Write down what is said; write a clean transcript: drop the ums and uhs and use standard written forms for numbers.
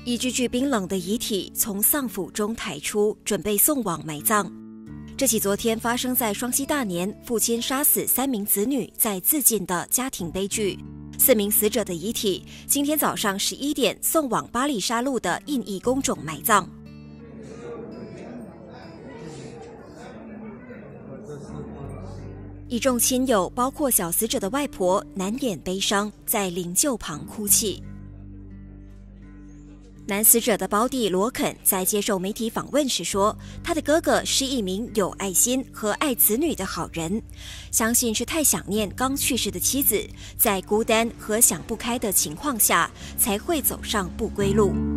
一具冰冷的遗体从丧府中抬出，准备送往埋葬。这起昨天发生在双溪大年，父亲杀死3名子女再自尽的家庭悲剧。4名死者的遗体今天早上11点送往巴里沙路的印裔工种埋葬。一众亲友，包括小死者的外婆，难掩悲伤，在灵柩旁哭泣。男死者的胞弟罗肯在接受媒体访问时说，他的哥哥是一名有爱心和爱子女的好人，相信是太想念刚去世的妻子，在孤单和想不开的情况下，才会走上不归路。